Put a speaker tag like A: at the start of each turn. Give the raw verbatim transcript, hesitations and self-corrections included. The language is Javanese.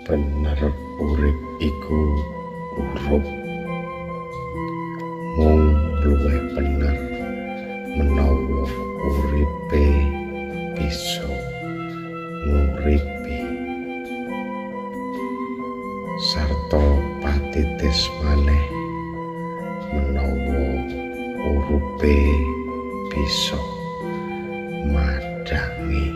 A: bener urip iku urup mung luwih bener menawa uripe bisa nguripi sarta patitis maneh menawa urupe bisa madangi.